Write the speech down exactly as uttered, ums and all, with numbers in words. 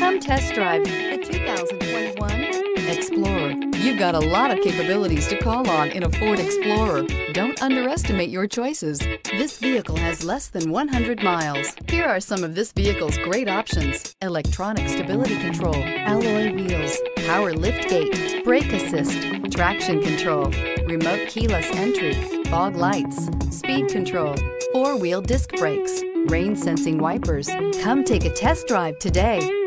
Come test drive the two thousand twenty-one Explorer. You've got a lot of capabilities to call on in a Ford Explorer. Don't underestimate your choices. This vehicle has less than one hundred miles. Here are some of this vehicle's great options: electronic stability control, alloy wheels, power liftgate, brake assist, traction control, remote keyless entry, fog lights, speed control, four-wheel disc brakes, rain sensing wipers. Come take a test drive today.